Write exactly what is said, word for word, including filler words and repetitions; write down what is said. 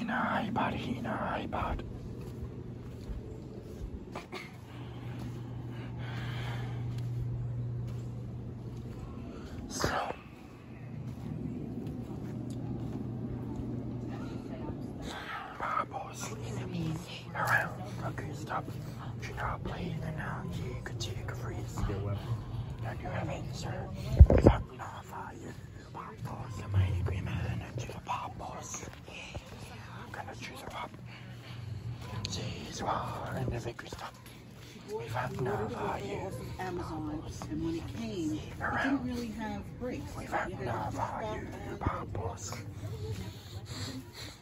an iPod, he an iPod. So, Popples around. Okay, stop. Do not play the now. You could take a freeze. Now you have answer. Fuck no fire. Popples, the mighty green man. I choose a Popples. I'm gonna choose a Pop. She's war and the victory stop. We found no fire. Amazon, and when it came, it didn't really have brakes. We found no fire. Popples.